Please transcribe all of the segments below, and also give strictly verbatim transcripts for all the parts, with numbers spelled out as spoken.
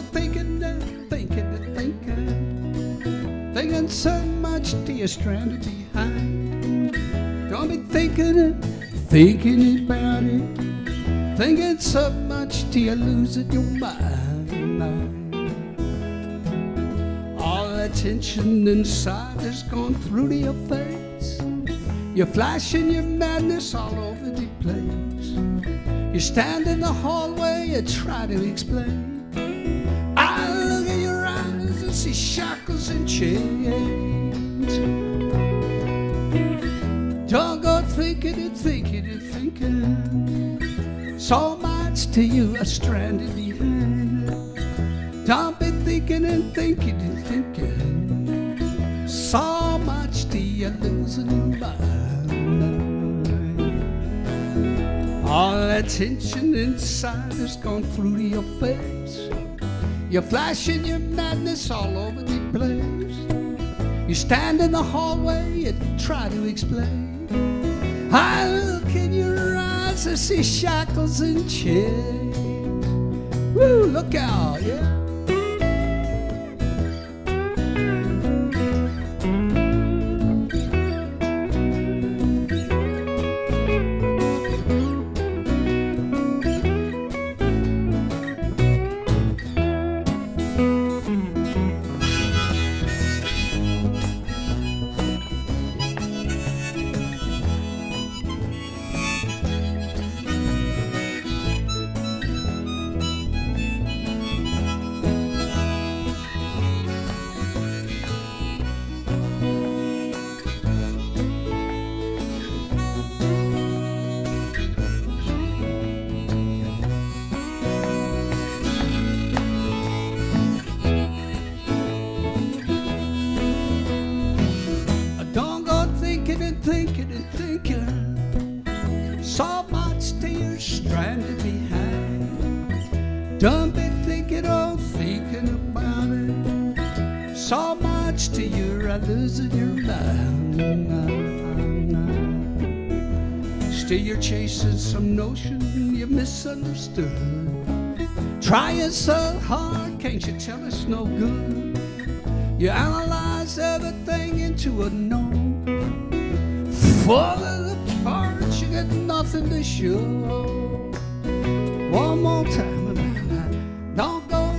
thinking and thinking and thinking, thinking so much till you're stranded behind. Don't be thinking and thinking about it, thinking so much till you're losing your mind. All that tension inside is going through to your face. You're flashing your madness all over the place. You stand in the hallway, you try to explain. I look at your eyes and see shackles and chains. Don't go thinking and thinking and thinking, so much to you are stranded behind. Don't be thinking and thinking and thinking, so much to you losing your mind. All that tension inside has gone through to your face. You're flashing your madness all over the place. You stand in the hallway and try to explain. I look in your eyes, I see shackles and chains. Woo, look out, yeah. Thinking and thinking, so much till you're stranded behind. Don't be thinking or thinking about it, so much till you're losing your mind. Still you're chasing some notion you misunderstood, trying so hard, can't you tell it's no good? You analyze everything into a no. Falling apart, you got nothing to show. One more time, and don't go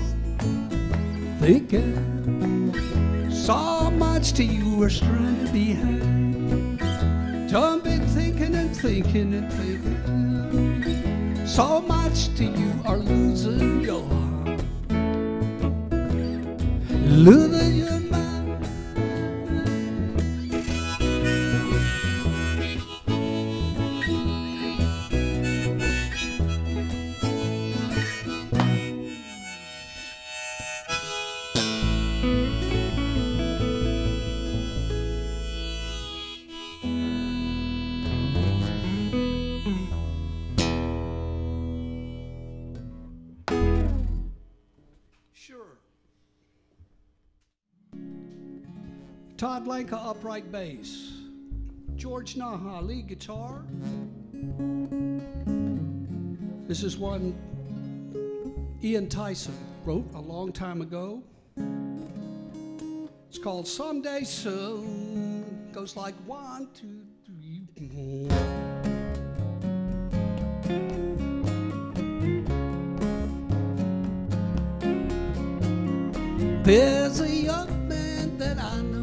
thinking, so much to you are stranded behind. Don't be thinking and thinking and thinking, so much to you are losing your heart, losing your mind. Todd Lanka, upright bass. George Naha, lead guitar. This is one Ian Tyson wrote a long time ago. It's called Someday Soon. Goes like one, two, three, four. There's a young man that I know.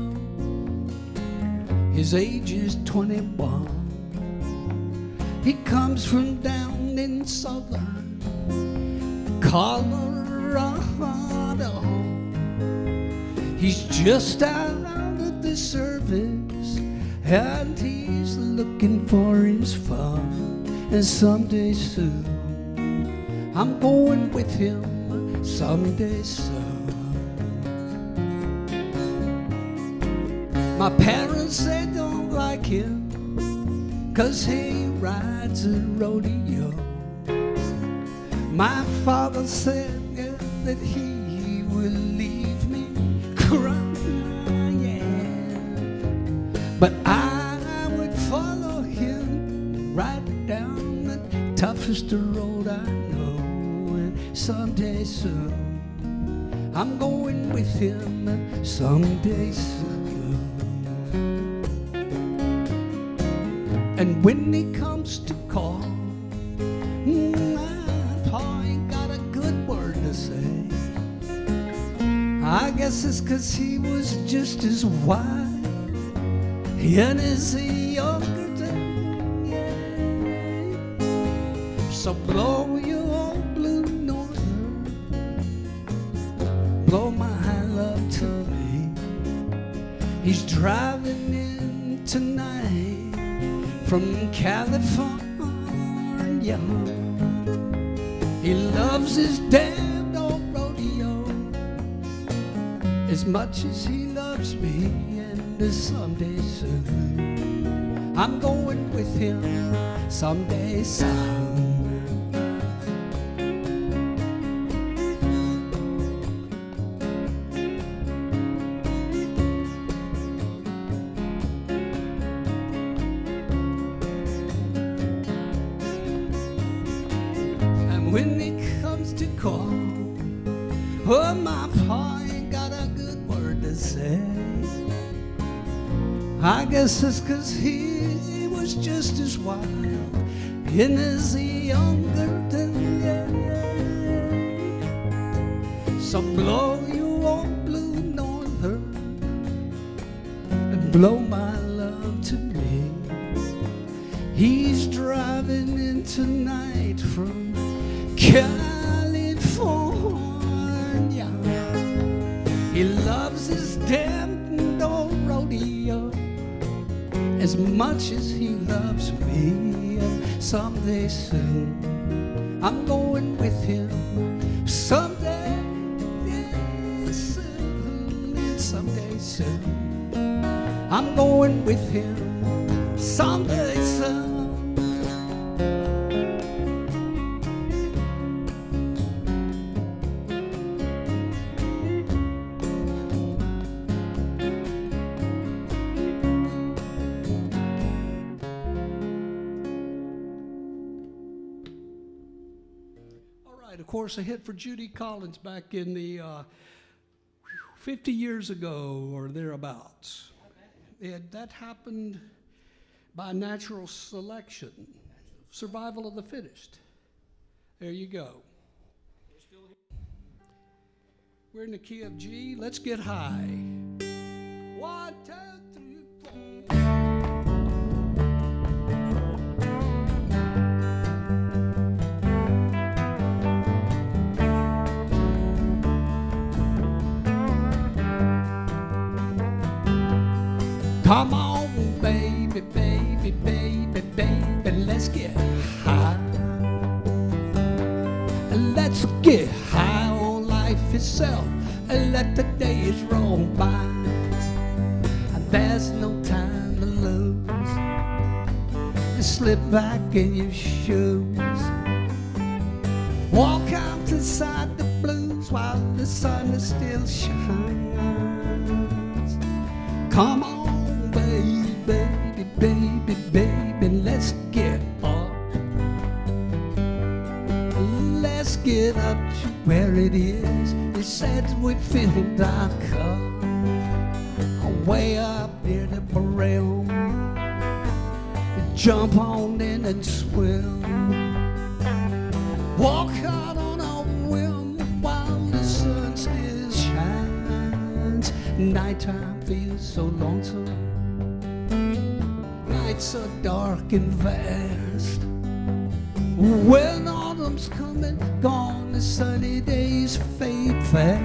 His age is twenty-one. He comes from down in southern Colorado. He's just out of the service and he's looking for his fun. And someday soon I'm going with him, someday soon. My parents, they don't like him 'cause he rides a rodeo. My father said yeah, that he will leave me crying, but I would follow him right down the toughest road I know. And someday soon I'm going with him someday soon. And when he comes to call, my pa ain't got a good word to say. I guess it's 'cause he was just as wise and as younger than yeah. So blow your old blue northern, blow my love to me. He's driving in tonight from California. He loves his damned old rodeo as much as he loves me, and someday soon I'm going with him someday soon. When he comes to call, oh, my pa ain't got a good word to say. I guess it's 'cause he, he was just as wild and as younger than yeah. So blow your old blue northern and blow my love to me. He's driving in tonight from California. He loves his damned old rodeo as much as he loves me. Someday soon I'm going with him. Someday, yeah, soon, yeah, someday soon I'm going with him. Someday soon. Of course, a hit for Judy Collins back in the uh, fifty years ago or thereabouts. It, that happened by natural selection, survival of the fittest. There you go. We're still here. We're in the key of G. Let's get high. One, two, three, four. Come on, baby, baby, baby, baby, let's get high. Let's get high on life itself and let the days roll by. There's no time to lose. Slip back in your shoes. Walk out inside the blues while the sun is still shines. Come on, baby, baby, baby, baby, let's get up. Let's get up to where it is. It said we filled our cup way up near the rail. Jump on in and swim. Walk out on a whim while the sun still shines. Nighttime feels so lonesome. Nights are dark and vast. When autumn's coming, gone, the sunny days fade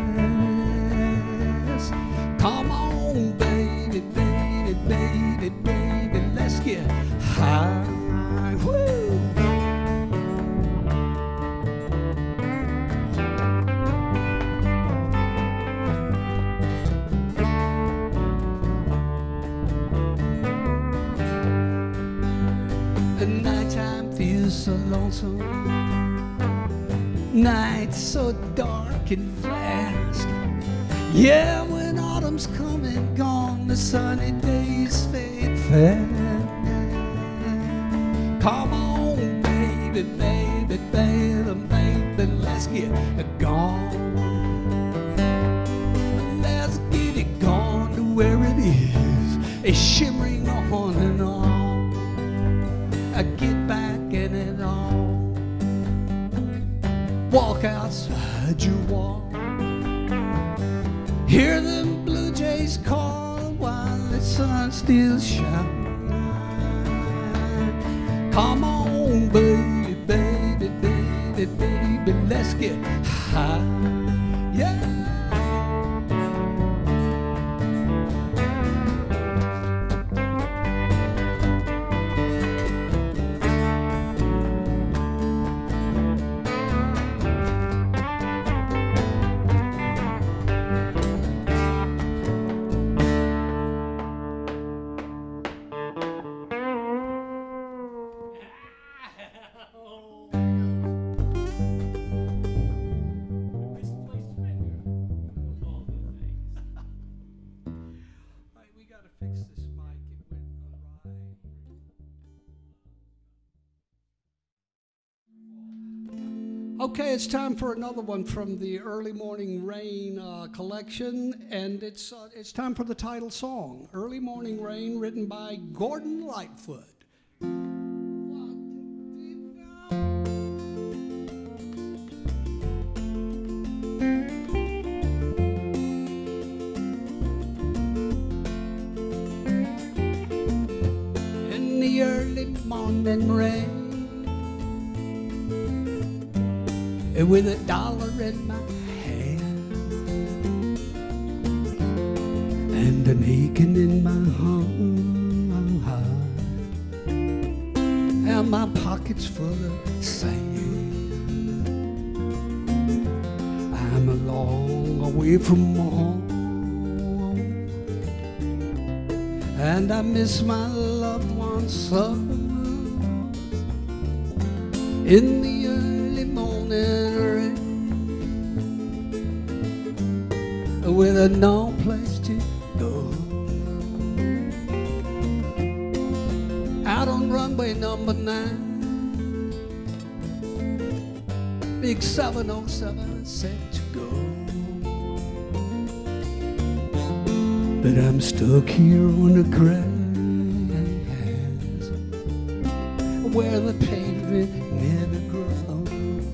fast. Come on, baby, baby, baby, baby, let's get high. Woo! The nighttime feels so lonesome. Nights so dark and fast. Yeah, when autumn's come and gone, the sunny days fade fast. Come on, baby, baby, baby, baby, let's get gone. is shimmering on and on. I get back in it all. Walk outside your wall. Hear them blue jays call while the sun still shines. Come on, baby, baby, baby, baby, let's get high. Yeah. Okay, it's time for another one from the Early Morning Rain uh, collection, and it's uh, it's time for the title song, Early Morning Rain, written by Gordon Lightfoot. In the early morning rain, with a dollar in my hand and an aching in my heart, and my pockets full of sand. I'm a long way from home, and I miss my loved ones so. In the early morning rain, with a no place to go, out on runway number nine, big seven oh seven set to go, but I'm stuck here on the grass where the pavement never grows,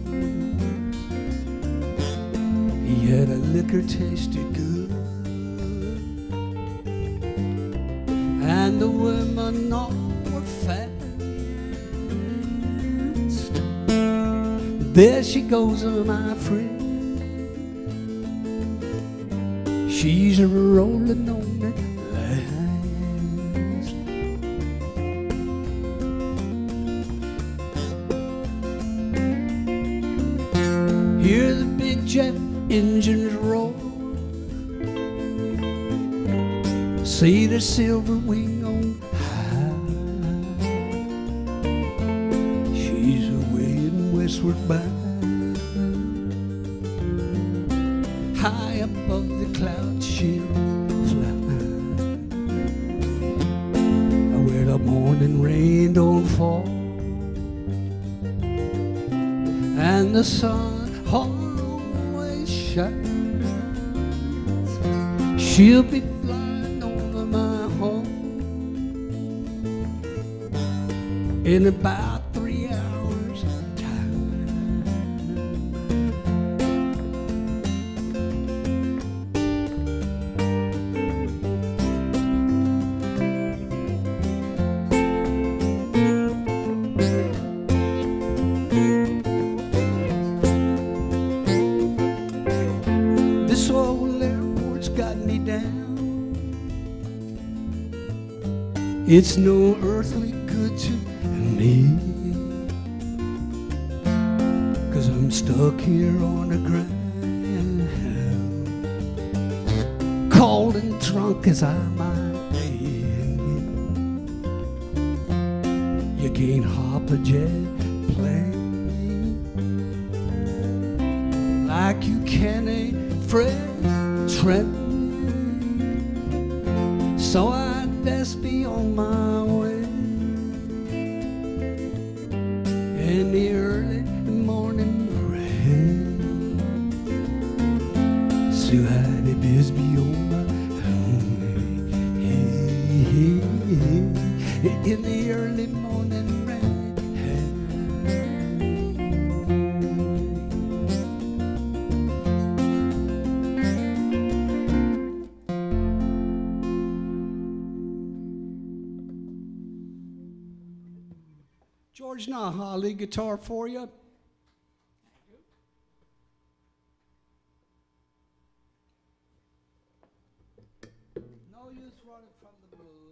yet a liquor tasted good, and the women all were fast. There she goes, my friend, she's a rolling on the last. Hear the big jet engines roar, see the silver wing on high. She's away and westward bound, high above the clouds she'll fly, where the morning rain don't fall and the sun always shines. She'll be flying over my home in about three hours time. This old airport's got me down. It's no earthly good to me, 'cause I'm stuck here on the ground, cold and drunk as I might be. You can't hop a jet plane like you can a freight train, so I'd best be on my way in the early morning rain. So I'd best be on my way. Hey, hey, in the early morning rain. George Naha, lead guitar for you. No use running from the blues.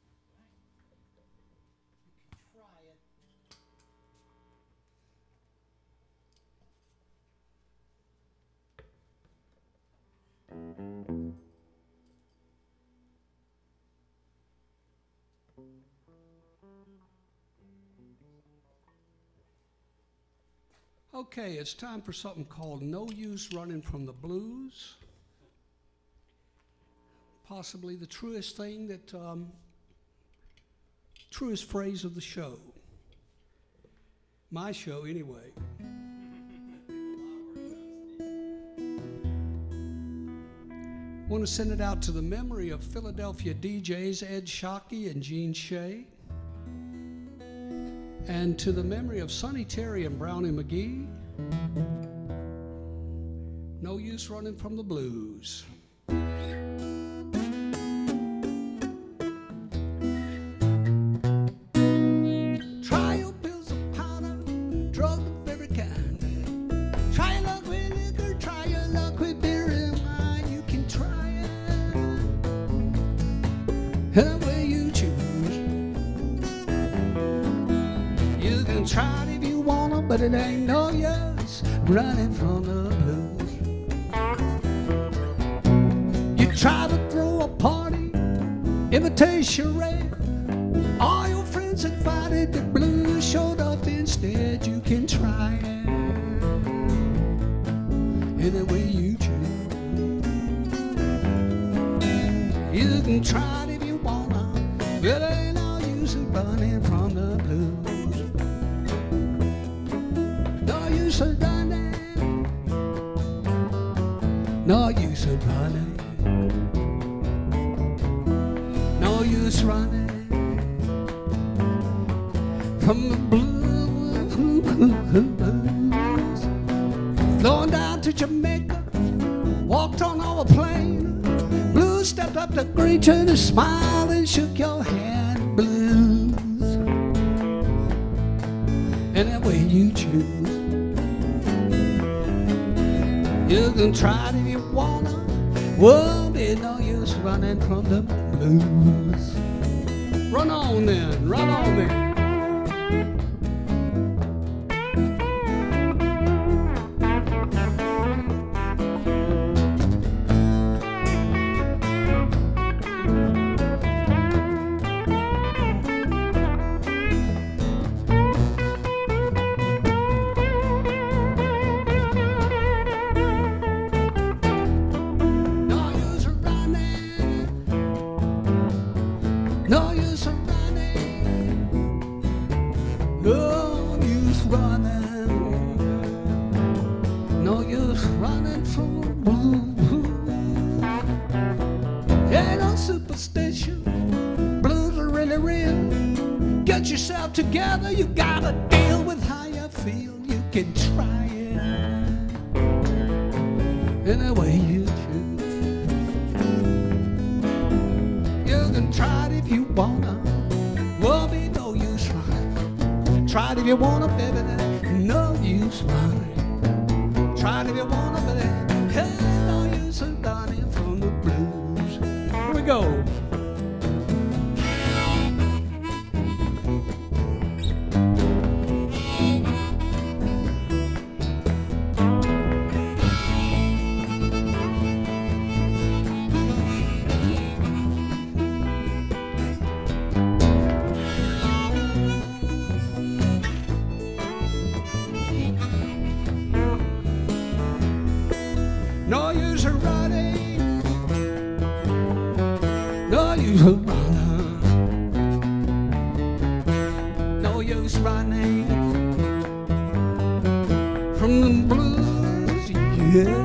You can try it. Okay, it's time for something called No Use Running from the Blues. Possibly the truest thing that, um, truest phrase of the show. My show, anyway. Want to send it out to the memory of Philadelphia D Js Ed Shockey and Gene Shea. And to the memory of Sonny Terry and Brownie McGee. No use running from the blues. Try your pills of powder, drug of every kind. Try your luck with liquor, try your luck with beer and wine. You can try it the way you choose. You can try it if you wanna, but it ain't no use running from the blues. You try to throw a party, invitation read. All your friends invited, the blues showed up instead. You can try it any way you choose. You can try it if you wanna, but it ain't no use of running from the blues. No use of running, no use of running, no use running from the blues. Flowing down to Jamaica, walked on our plane. Blues stepped up to greet you and smiled and shook your hand. Blues, any way you choose. You can try it if you wanna, won't be no use running from the blues. Run on then, run on then. No use of running, no use running, no use running from the blues. Ain't no superstition, blues are really real. Get yourself together, you gotta deal with how you feel. You can try it any way you choose. You can try it if you wanna, won't be no use running. Try it if you wanna, baby, no use running. Try it if you wanna, baby, hey, no use of running from the blues. Here we go. No use of running, no use of running, no use running from the blues, yeah.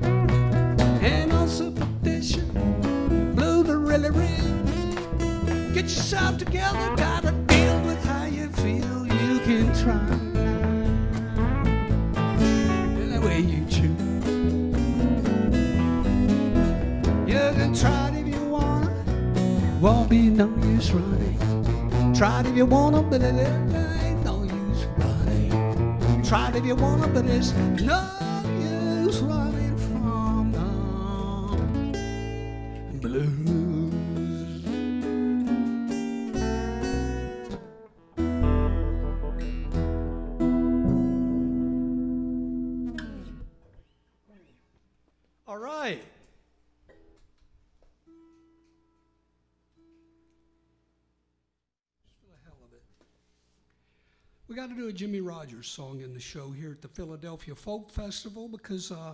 Ain't no superstition, blues are really real. Get yourself together, gotta deal with how you feel. You can try any way you choose. You can try it if you wanna, won't be no use running. Try it if you wanna, but it ain't no use running. Try it if you wanna, but it's no use running from the blues. All right. Just for the hell of it. We got to do a Jimmy Rogers song in the show here at the Philadelphia Folk Festival because uh,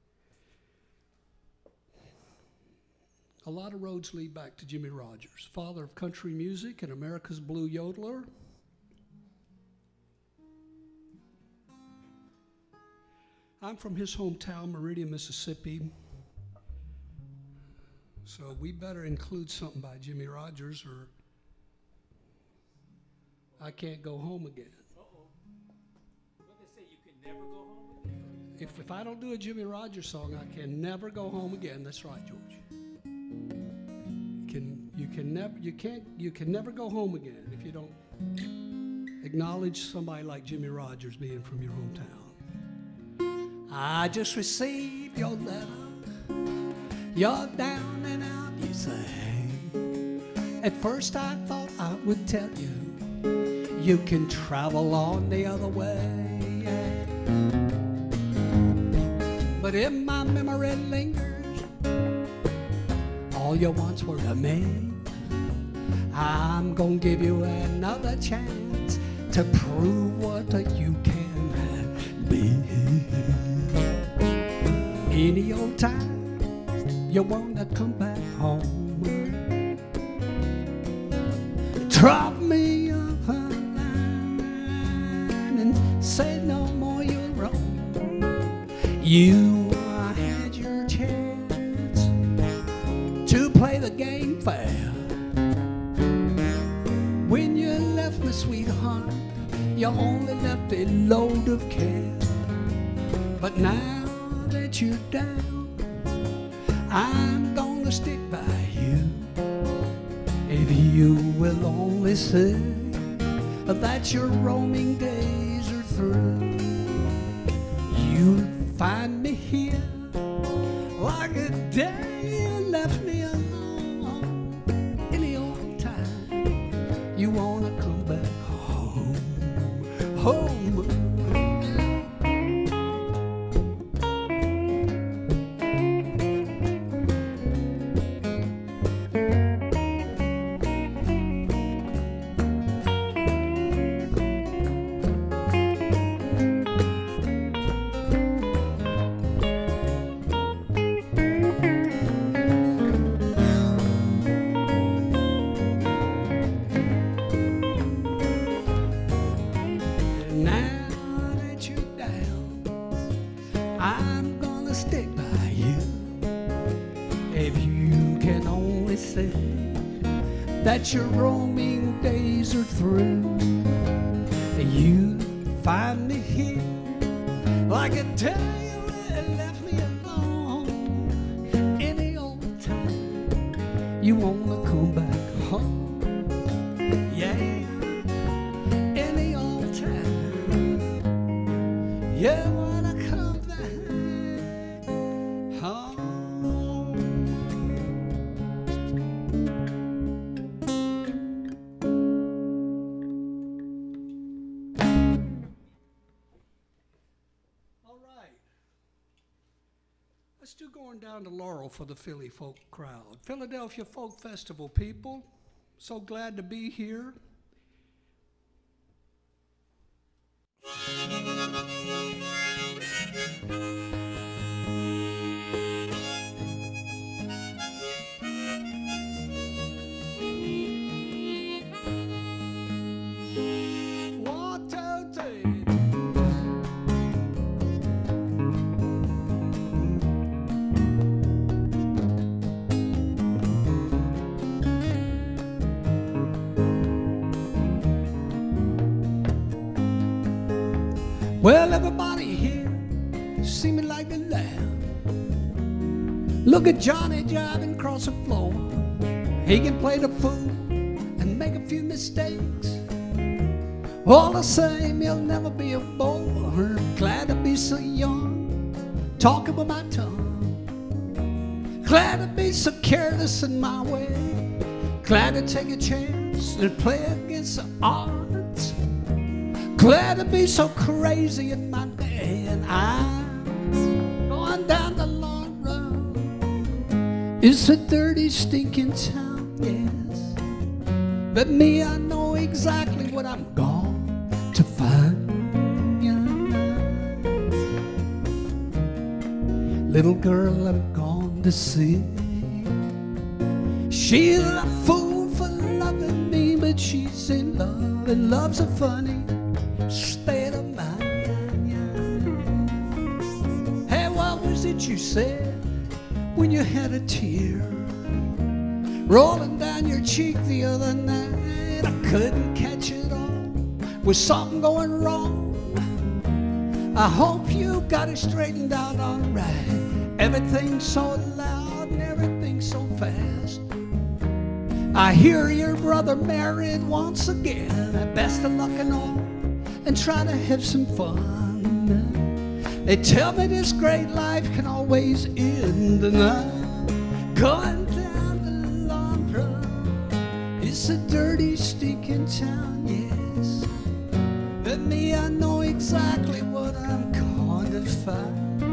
a lot of roads lead back to Jimmy Rogers, father of country music and America's blue yodeler. I'm from his hometown, Meridian, Mississippi, so we better include something by Jimmy Rogers or I can't go home again. Uh-oh. What they say, you can never go home again? If, if I don't do a Jimmy Rogers song, I can never go home again. That's right, George. You can, you can never, you can't, you can never go home again if you don't acknowledge somebody like Jimmy Rogers being from your hometown. I just received your letter. You're down and out, you say. At first I thought I would tell you you can travel on the other way. But if my memory lingers, all your wants were to me. I'm gonna give you another chance to prove what you can be. Any old time you wanna come back home, drop me off a line and say no more you're wrong. You had your chance to play the game fair. When you left me, sweetheart, you only left a load of care. But now that you're down, I'm gonna stick by you. If you will only say that your roaming days are through, you'll find me here like a day you left me alone. Any old time you wanna come back home, home. That your roaming days are through, and you find me here like a day you left me alone. Any old time you wanna come back home, yeah. Any old time you wanna come back home. Let's do Going Down to Laurel for the Philly folk crowd. Philadelphia Folk Festival, people. So glad to be here. One, two, three. Well, everybody here seemed like to laugh. Look at Johnny driving across the floor. He can play the fool and make a few mistakes. All the same, he'll never be a bore. Glad to be so young, talking with my tongue. Glad to be so careless in my way. Glad to take a chance and play against the odds. Glad to be so crazy in my day. And I'm going down the long road. It's a dirty, stinking town, yes. But me, I know exactly what I'm going to find. Little girl I'm going to see. She's a fool for loving me, but she's in love, and love's a funny state of mind. Hey, what was it you said when you had a tear rolling down your cheek the other night? I couldn't catch it all. Was something going wrong? I hope you got it straightened out all right. Everything's so loud and everything's so fast. I hear your brother married once again. Best of luck and all, and try to have some fun. They tell me this great life can always end, and I'm going down the long road. It's a dirty, stinking town, yes. But me, I know exactly what I'm going to find.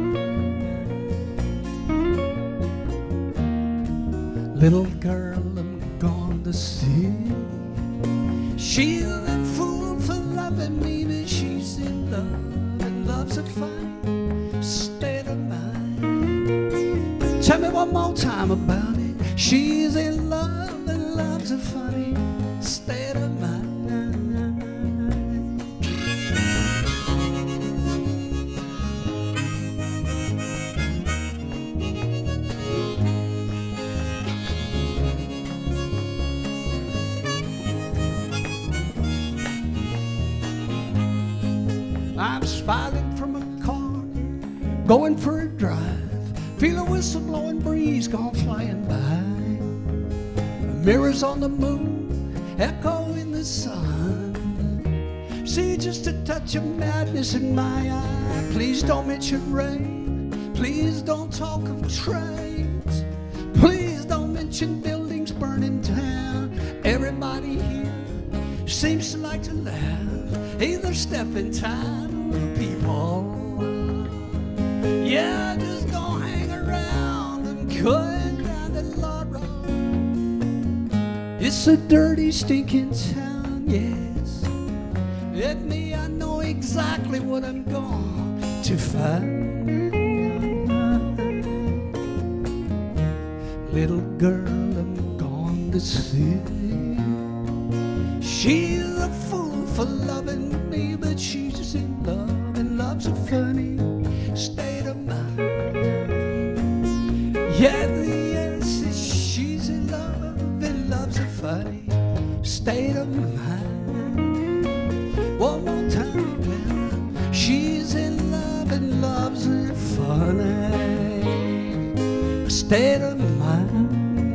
Little girl I'm going to see. She's a fool for loving me, but she's in love, and love's a fine state of mind. Tell me one more time about it. She's in love, and love's a funny state of mind. I'm spotting from a car, going for a drive. Feel a whistle blowing breeze gone flying by. Mirrors on the moon, echo in the sun. See just a touch of madness in my eye. Please don't mention rain. Please don't talk of trains. Please don't mention buildings burning down. Everybody here seems to like to laugh. Either step in time or people. Yeah, just don't hang around and going down the Laurel. It's a dirty, stinking town, yes. Let me, I know exactly what I'm going to find. Little girl I'm going to see. She's a fool for loving me, but she's in love, and love's a funny state of mind. Yeah, the answer is she's in love, and love's a funny state of mind. One more time, well, she's in love, and love's a funny state of mind.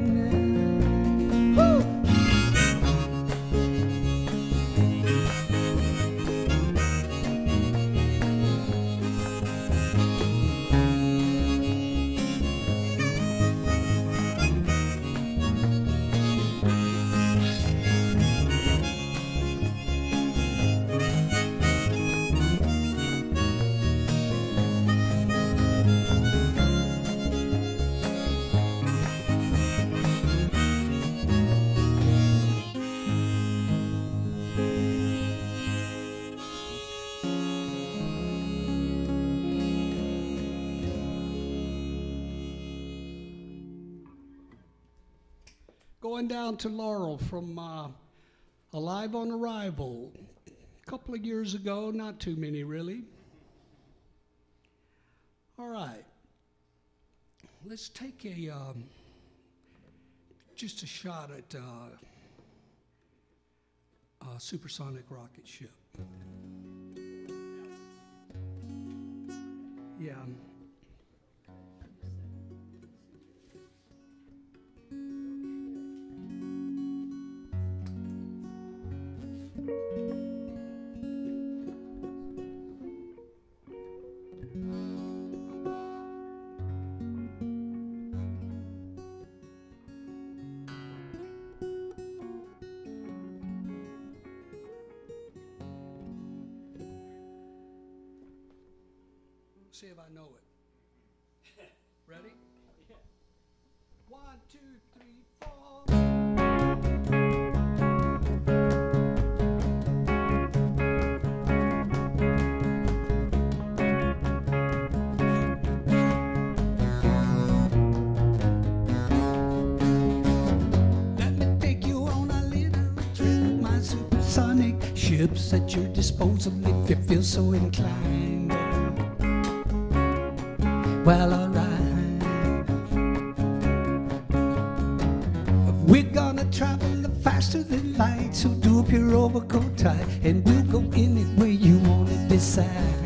Woo! Going down to Laurel from uh, Alive on Arrival a couple of years ago, not too many really. All right, let's take a um, just a shot at uh, a supersonic rocket ship. Yeah. See if I know it. Ready? Yeah. One, two, three, four. Let me take you on a little trip with my supersonic ships at your disposal if you feel so inclined. Well, alright. We're gonna travel faster than light, so do up your overcoat tight, and we'll go anywhere you wanna decide.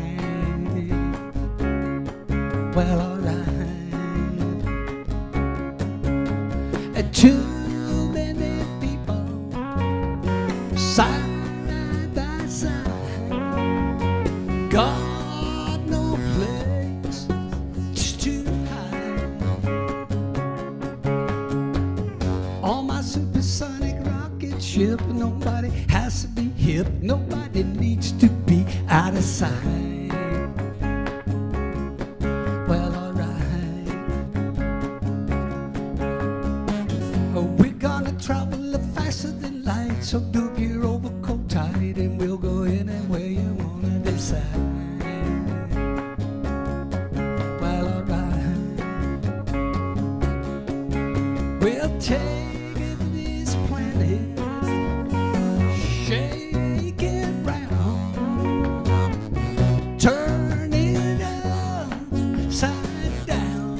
Well, alright. Uh, Too many people side by side. God, no place too high. On my supersonic rocket ship, nobody has to be hip, nobody needs to be out of sight. Well, alright. Oh, we're gonna travel faster than light, so do your overcoat tight, and we'll go anywhere you wanna decide. We'll take this planet, shake it round, turn it upside down.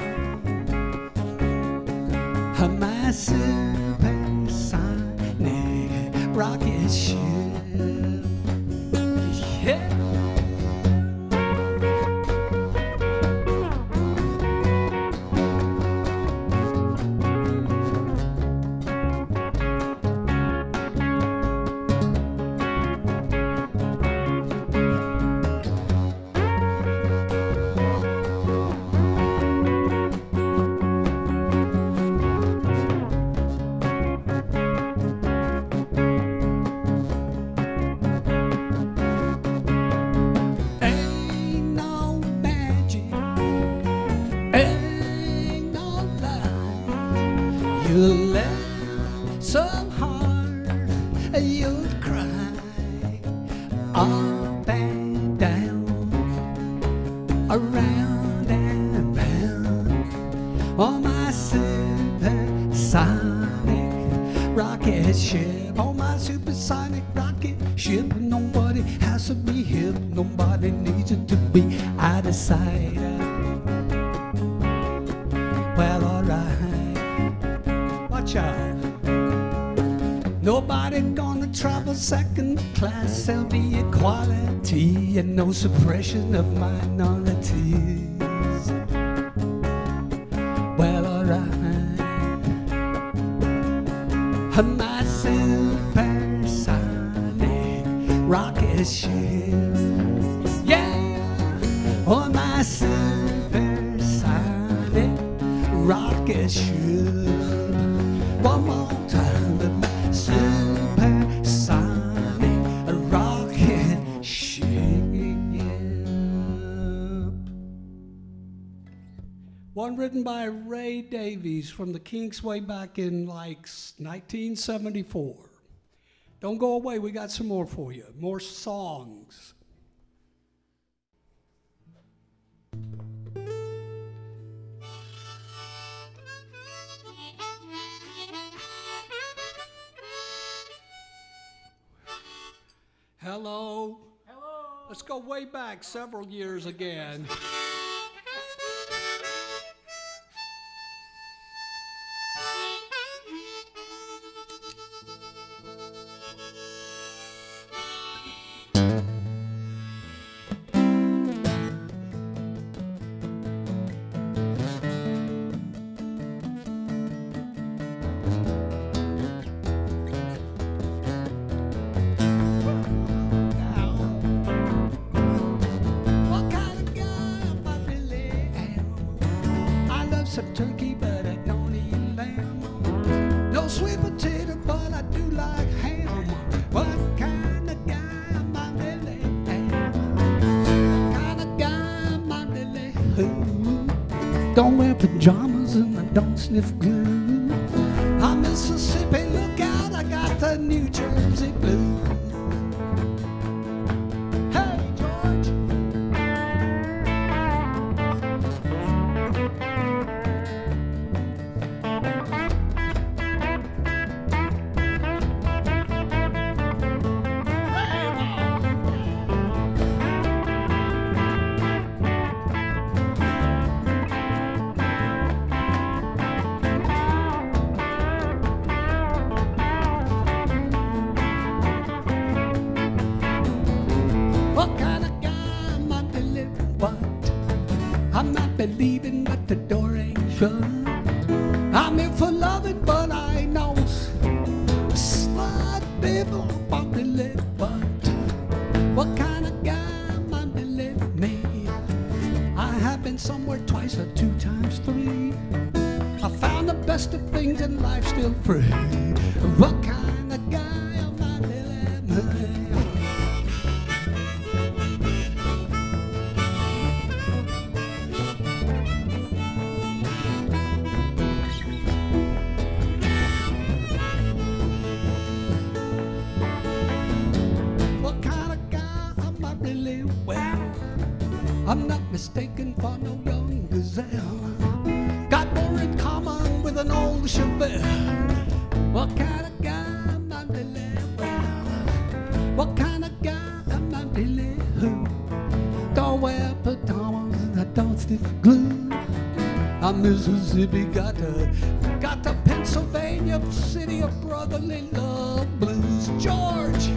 My supersonic rocket ship. Yeah. You'll laugh so hard you'll cry, up and down, around and round, on my supersonic rocket ship. On my supersonic rocket ship, nobody has to be hip, nobody needs it to be out of sight. Well, alright. Watch out. Nobody gonna travel second class. There'll be equality and no suppression of minorities. Well, alright. My supersonic rocket ship. Yeah. On my supersonic rocket ship. One more time, the supersonic rocket ship. One written by Ray Davies from the Kinks way back in like nineteen seventy-four. Don't go away, we got some more for you, more songs. Hello. Hello. Let's go way back several years again. don't wear pajamas and I don't sniff glue. I'm Mississippi, look out, I got the New Jersey blues. Hey, George. Believing, but the door ain't shut. I'm here for loving, but I ain't no slut, baby, probably but what kind of guy might believe me? I have been somewhere twice or two times three. I found the best of things in life still free. What kind of guy might believe me? I'm not mistaken for no young gazelle. Got more in common with an old Chevelle. What kind of guy am I really? Well, what kind of guy am I really? Who don't wear pajamas and I don't sniff glue. I'm Mississippi, got the, got the Pennsylvania city of brotherly love blues. George.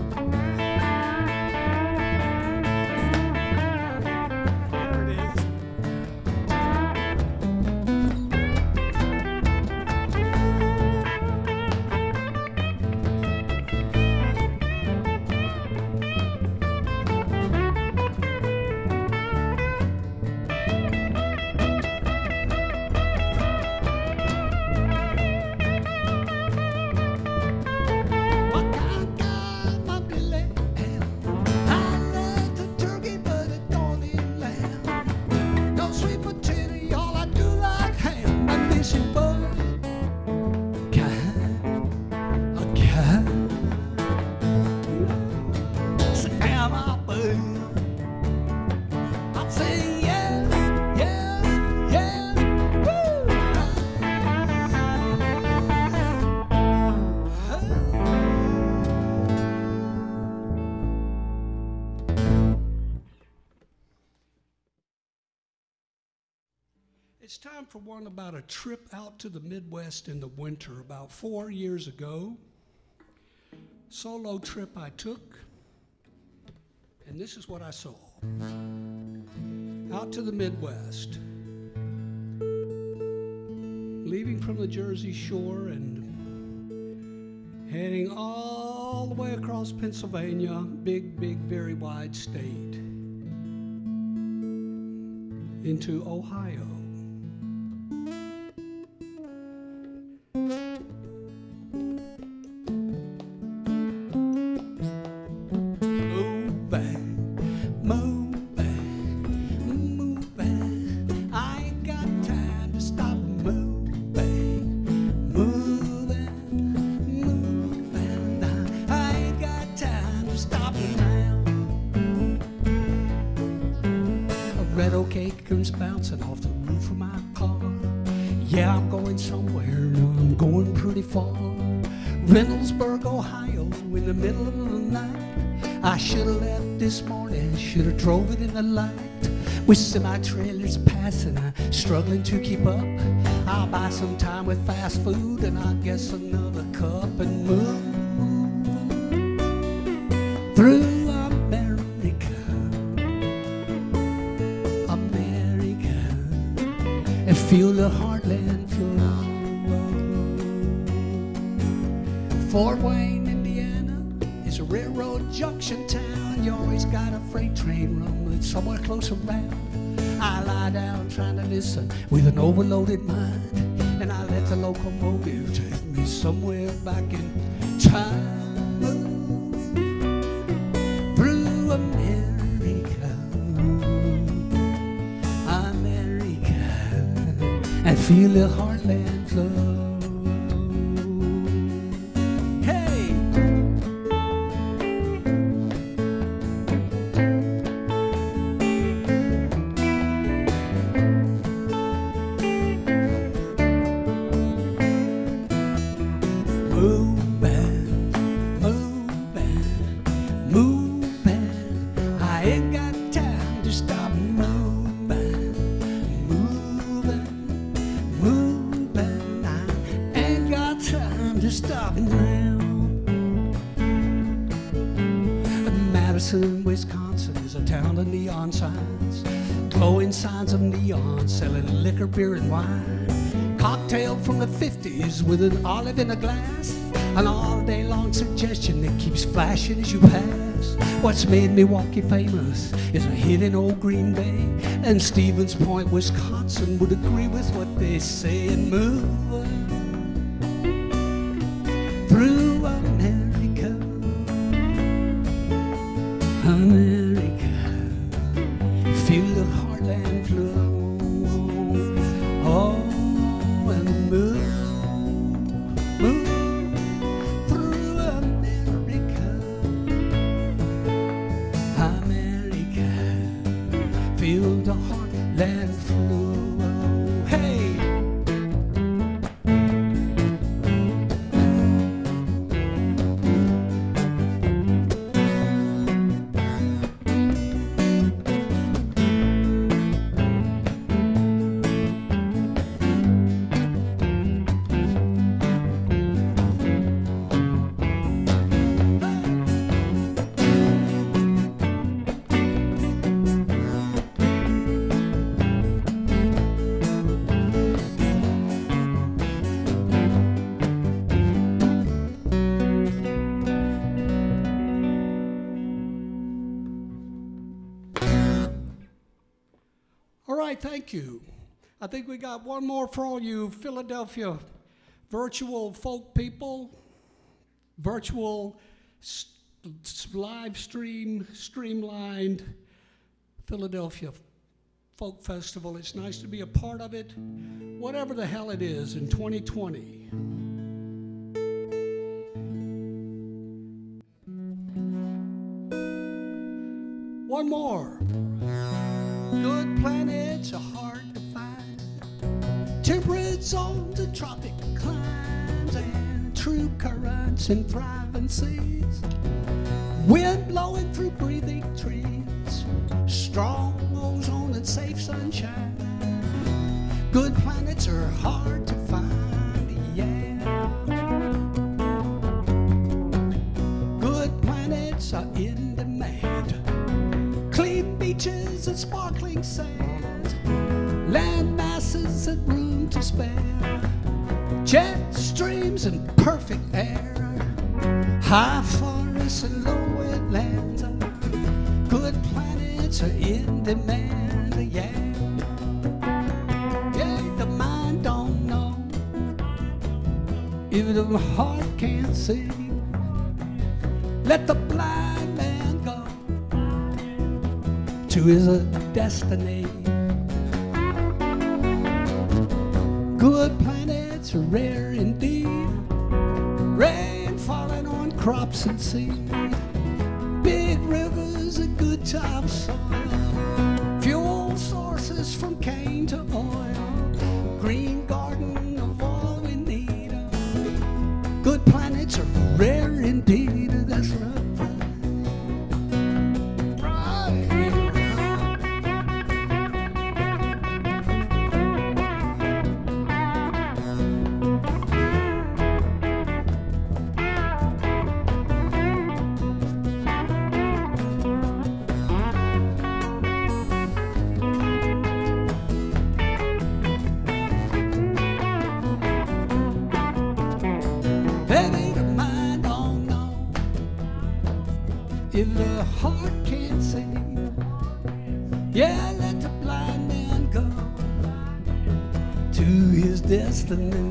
It's time for one about a trip out to the Midwest in the winter about four years ago. Solo trip I took, and this is what I saw. Out to the Midwest, leaving from the Jersey Shore and heading all the way across Pennsylvania, big, big, very wide state, into Ohio. Bouncing off the roof of my car. Yeah, I'm going somewhere, I'm going pretty far. Reynoldsburg, Ohio, in the middle of the night. I should have left this morning, should have drove it in the light. With semi-trailers passing, I'm struggling to keep up. I'll buy some time with fast food and I guess another cup and move through feel the heartland flow. Fort Wayne, Indiana is a railroad junction town. You always got a freight train rumbling somewhere close around. I lie down trying to listen with an overloaded mind, and I let the locomotive take me somewhere back in time. Through America, America. feel the heartland flow. Wisconsin is a town of neon signs, glowing signs of neon, selling liquor, beer, and wine. Cocktail from the fifties with an olive in a glass, an all-day long suggestion that keeps flashing as you pass. What's made Milwaukee famous is a hit in old Green Bay, and Stevens Point, Wisconsin would agree with what they say. And moving through America, America, feel the heartland flow. Oh, and move, move through America, America, feel the heartland flow. Hey! Thank you. I think we got one more for all you Philadelphia virtual folk people, virtual live stream, streamlined Philadelphia Folk Festival. It's nice to be a part of it, whatever the hell it is, in twenty twenty. One more. Good planets are hard to find, temperate zones and tropic climes, and true currents and thriving seas, wind blowing through breathing trees, strong ozone and safe sunshine. Good planets are hard to find, yeah. Good planets are in demand, clean beaches and sparkling sands, land masses and room to spare, jet streams and perfect air, high forests and low wetlands. Good planets are in demand, yeah. Yeah, the mind don't know if the heart can't see. Let the blind man go to his destiny. Good planets are rare indeed, rain falling on crops and seed, big rivers and good topsoil, fuel sources from cane to oil, green garden of all we need. Good planets are rare indeed, that's right. If the heart can't see, yeah, let the blind man go to his destiny.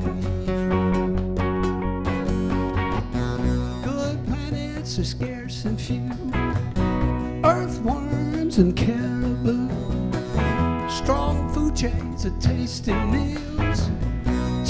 Good planets are scarce and few, earthworms and caribou, strong food chains and tasty meals,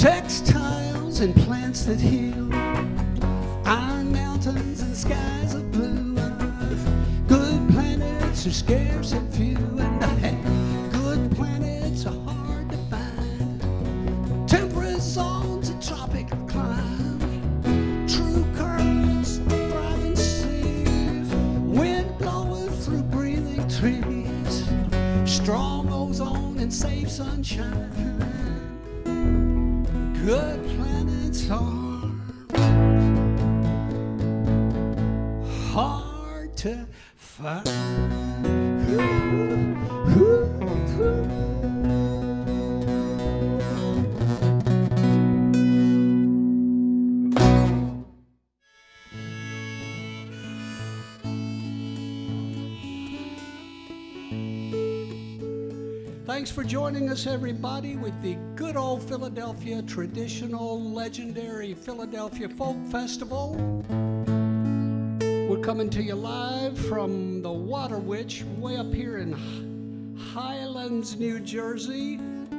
textiles and plants that heal, iron mountains and skies of blue. Good planets are scarce and few, and uh, good planets are hard to find. Temperate zones and tropical climate, true currents, thriving seas, wind blowing through breathing trees, strong ozone and safe sunshine. Good planets are hard to find. Ooh, ooh, ooh. Thanks for joining us, everybody, with the good old Philadelphia traditional, legendary Philadelphia Folk Festival. We're coming to you live from the Water Witch way up here in Highlands, New Jersey.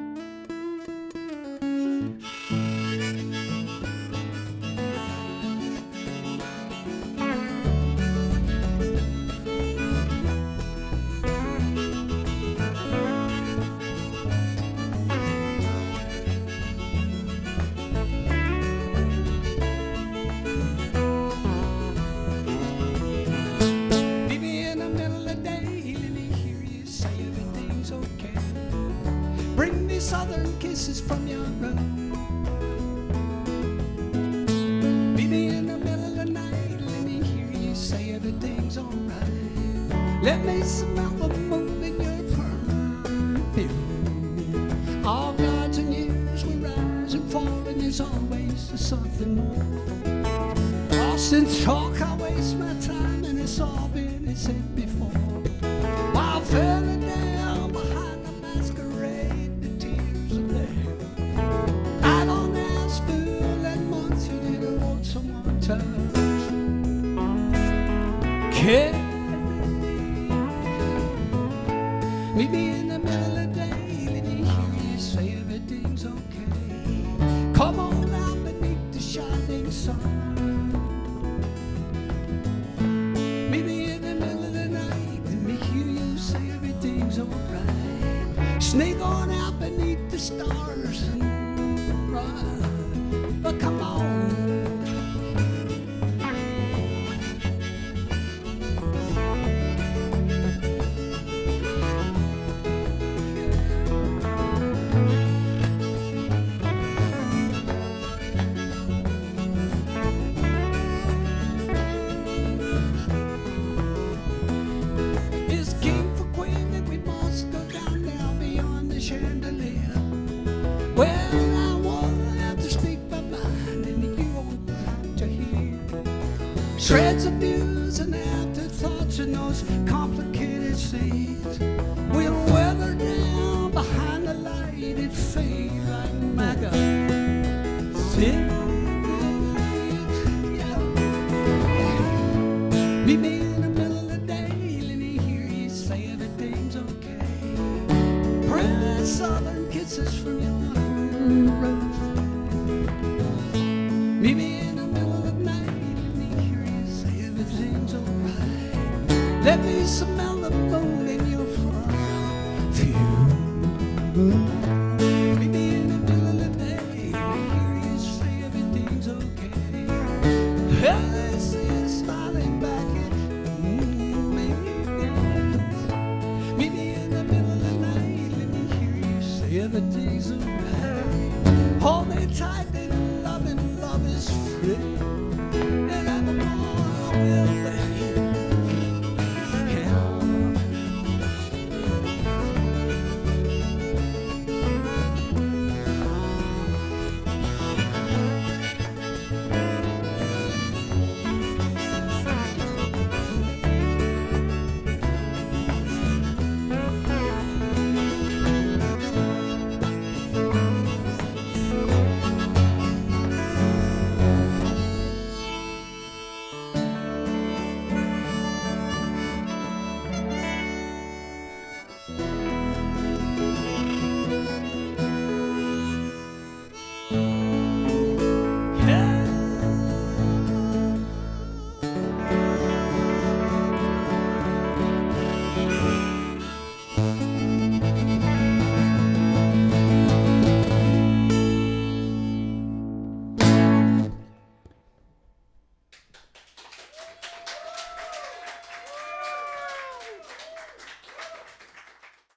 Southern kisses from your room. Meet me in the middle of the night. Let me hear you say everything's alright. Let me smell the moon in your perfume. All gods and years will rise and fall, and there's always something more. Lost in talk, I waste my time, and it's all been said before. While further down behind the masquerade, yeah. Meet me in the middle of the day. Let me hear you say everything's okay. Come on out beneath the shining sun. Meet me in the middle of the night. Let me hear you say everything's alright. Sneak on out beneath the stars and run. But come on. Shreds of views and afterthoughts and those complicated scenes will weather down behind the light and fade like magazines. Yeah. Meet me in the middle of the day. Let me hear you say everything's okay. Pretty southern kisses from your roof. Meet me in the middle of the night. Let me smell the moon in your perfume. Meet me in the middle of the day. Let me hear you say everything's okay. Hey.